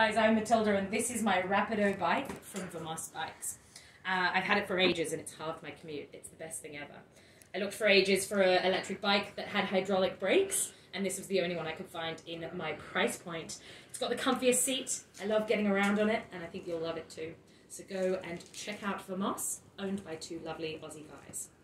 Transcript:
guys, I'm Matilda and this is my Rapido bike from Vermos Bikes. I've had it for ages and it's halved my commute. It's the best thing ever. I looked for ages for an electric bike that had hydraulic brakes and this was the only one I could find in my price point. It's got the comfiest seat. I love getting around on it and I think you'll love it too. So go and check out Vermos, owned by two lovely Aussie guys.